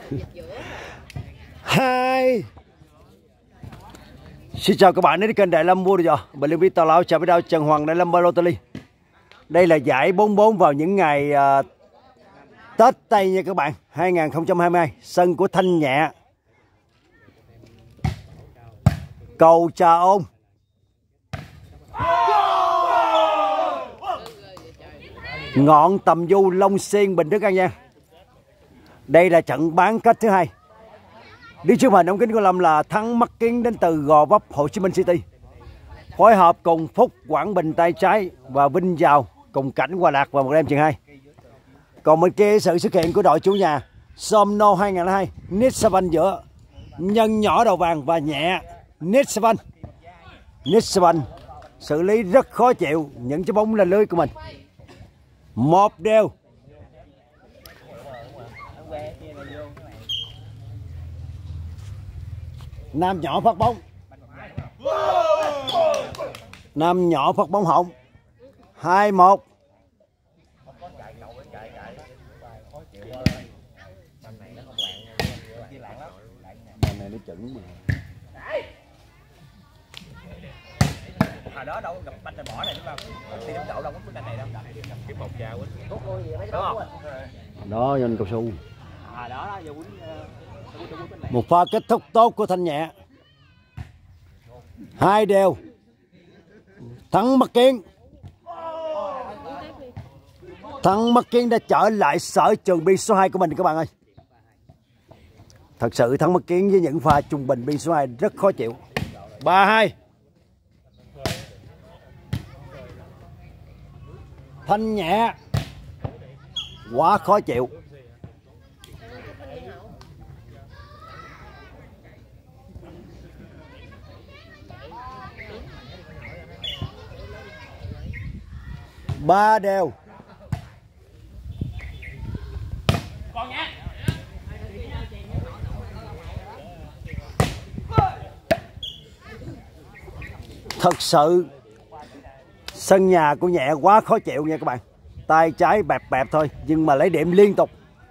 Hai. Xin chào các bạn đến kênh Đại Lâm mua rồi. Mình Liên Tào Lão chào với đao Trần Hoàng Đại Lâm Lottery. Đây là giải 44 vào những ngày Tết Tây nha các bạn, 2022, sân của Thanh Nhẹ, cầu Trà Ôn. Ngọn Tầm Du, Long Xuyên, Bình Đức, An Giang. Đây là trận bán kết thứ hai. Đi trước hình ống kính của Lâm là Thắng Mắt Kiến đến từ Gò Vấp, Hồ Chí Minh City, phối hợp cùng Phúc, Quảng Bình tay trái và Vinh Giàu cùng Cảnh, Hòa Lạc và một đêm chừng 2. Còn bên kia sự xuất hiện của đội chủ nhà Somno 2002, Nitsavan giữa nhân nhỏ đầu vàng và nhẹ Nitsavan. Nitsavan xử lý rất khó chịu những trái bóng lên lưới của mình. Một đều. Nam nhỏ phát bóng. Nam nhỏ phát bóng hỏng. 2-1. Này nó chuẩn mà. Hồi đó đâu gặp banh này bỏ này đúng không? Đi đấm đậu đâu có banh này đâu. Kiếm một trà quýnh. Đúng không? Đó dân cao su. Đó giờ quýnh. Một pha kết thúc tốt của Thanh Nhẹ. 2 đều. Thắng Mắt Kiến. Thắng Mắt Kiến đã trở lại sở trường biên số 2 của mình các bạn ơi. Thật sự Thắng Mắt Kiến với những pha trung bình biên số 2 rất khó chịu. 3-2. Thanh Nhẹ quá khó chịu. Ba đều. Thật sự sân nhà của Nhẹ quá khó chịu nha các bạn. Tay trái bẹp bẹp thôi nhưng mà lấy điểm liên tục.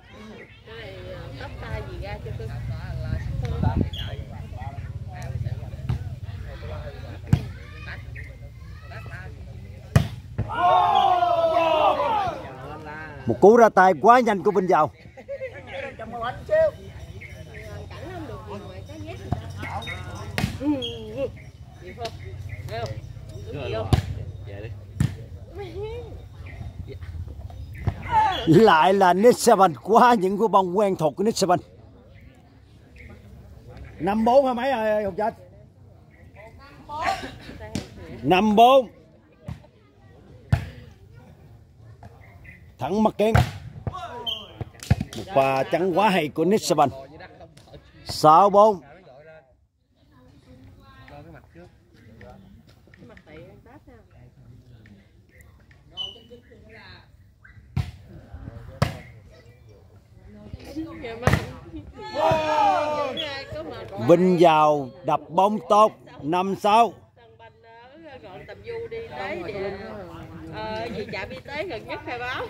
Một cú ra tay quá nhanh của Vinh Giàu. Lại là Nitsavan, quá những cú bóng quen thuộc của Nitsavan. 5-4 hay mấy rồi Hùng Chết? 5-4. Thắng Mắt Kiến. Một pha trắng quá hay của Nitsavan. 6-4. Vinh Giàu đập bóng tốt. 5-6. Gọn Tầm Du đi tới vì trạm y tế gần nhất khai báo.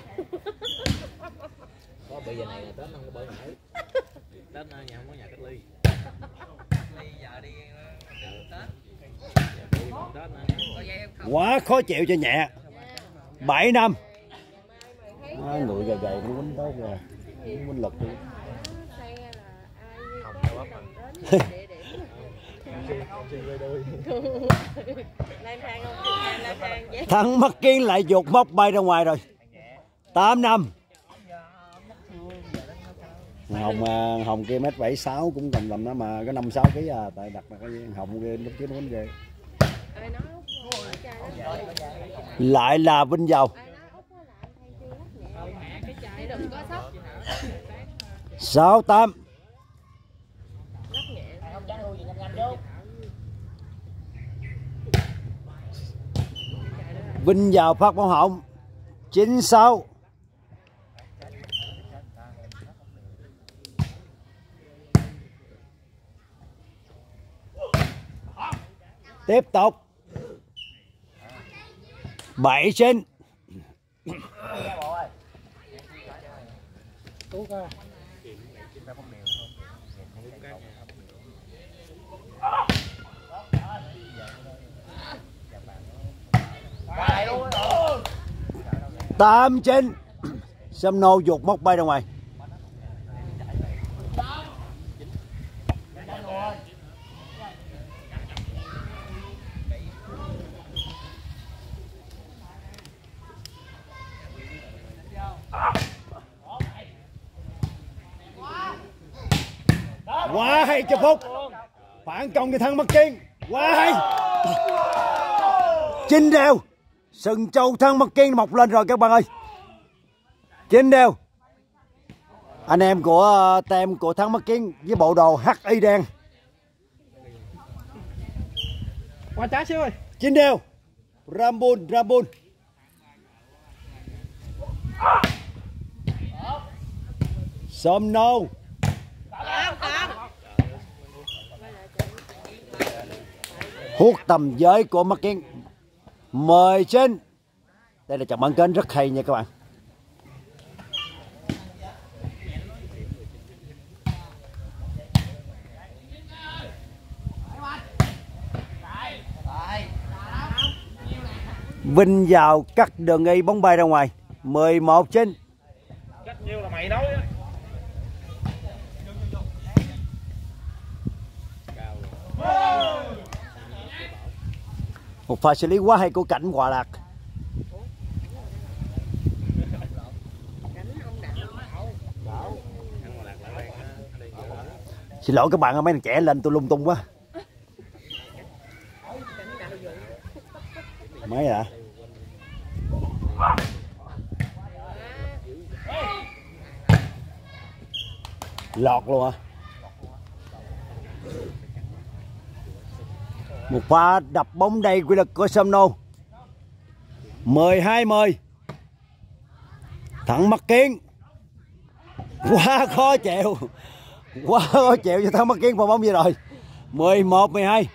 Có bây giờ này là Tết không có bơi nổi. Tết nhà không có nhà cách ly. Ly giờ đi Tết. Quá khó chịu cho Nhẹ. 7 năm. Người gầy gầy cũng quýnh tốt rồi. Quýnh lực đi. Thắng Mắt Kiến lại vụt móc bay ra ngoài rồi. 8 năm. Hồng kia 1m76 cũng tầm đó mà có 5-6 kg à, tại đặt là cái Hồng kia lúc trước nó quýnh ghê. Lại là Vinh Giàu. 6-8. Vinh Giàu phát bóng hỏng. 9-6. Tiếp tục. 7-9. Tám chín. Sâm nô vụt móc bay ra ngoài. Quá hay cho Phúc. Phản công cho thắng Bắc Kiên. Quá hay. Chín đều. Sừng Châu thắng Bắc Kiên mọc lên rồi các bạn ơi. Chín đều. Anh em của tem của thắng Bắc Kiên với bộ đồ HI đen. Qua trái xíu ơi. Chín đều. Rambun. Sôm nô. Hút tầm giới của Bắc Kiên. 19. Đây là trận bán kết rất hay nha các bạn. Vinh vào cắt đường y bóng bay ra ngoài. 11-9. Cách nhiêu là mày nói á. Một pha xử lý quá hay của Cảnh Hòa Lạc. Xin lỗi các bạn, mấy thằng trẻ lên tôi lung tung quá. Mấy ạ? Lọt luôn à? Một pha đập bóng đầy quy lực của Sâm Nô. 12-10. Thắng Bắc Kiên. Quá khó chịu. Quá khó chịu cho thắng Bắc Kiên vào bóng gì rồi. 11-12.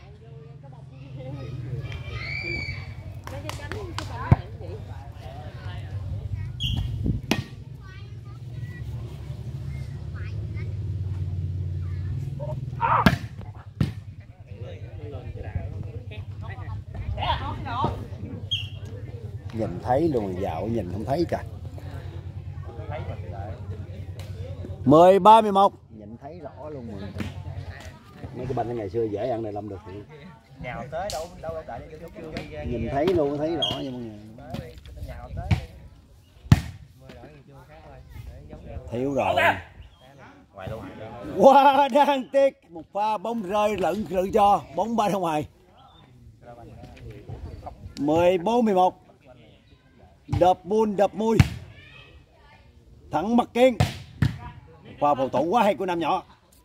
Nhìn thấy luôn, dạo nhìn không thấy trời. 13-11. Nhìn thấy rõ luôn mà. Mấy cái banh ngày xưa dễ ăn này làm được. Nhào tới đâu đợi nhìn thấy luôn, thấy rõ nha mọi người. Thiếu rồi. Quá đáng tiếc. Một pha bóng rơi lẫn cho bóng bay ra ngoài. 14-11. Đập buôn đập mui. Thắng Bắc Kiên. Pha phòng thủ quá hay của Nam Nhỏ.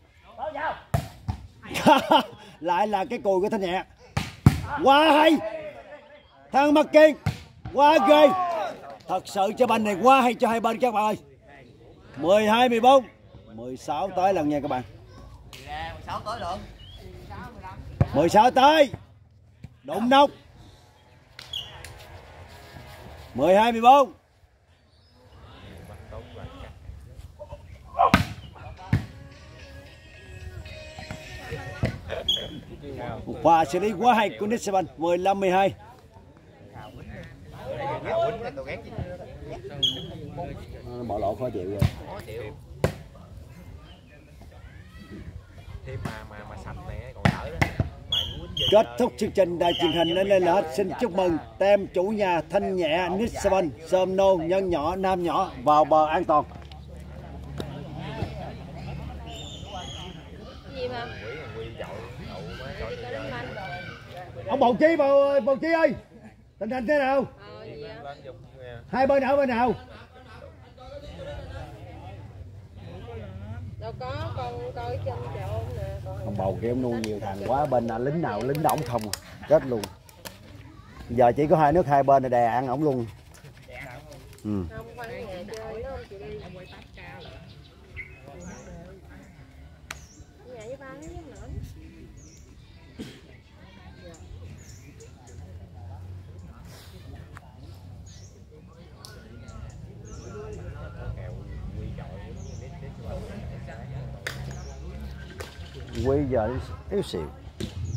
Lại là cái cùi của Thanh Nhẹ. Quá hay. Thắng Bắc Kiên. Quá ghê. Thật sự cho banh này quá hay cho hai bên các bạn ơi. 12-14. 16 tới lần nha các bạn. 16 tới lượng. 16 tới. Đụng nóc. 12-14. Một pha xử lý quá hay của Nissan. 15-12. Nó bỏ lỗ khó chịu rồi. Thêm mà sạch này còn đỡ đó. Kết thúc chương trình đài truyền hình nên là hết. Xin chúc mừng tem chủ nhà Thanh Nhẹ Nissan Sôm Nô Nhân Nhỏ Nam Nhỏ vào bờ an toàn. Gì mà? Ông Bầu Chi ơi, tình hình thế nào? Hai bên nào bên nào? Đâu có, con coi trên chợ ôn nè. Ông Bầu kia ông nuôi nhiều thằng quá, bên nào lính đó ổng không à. Chết luôn. Giờ chỉ có hai nước hai bên là đè ăn ổng luôn. Không, quanh nhà chơi nó không chịu đi. Nhà với ba nó với nữa. Quy giờ yếu xìu.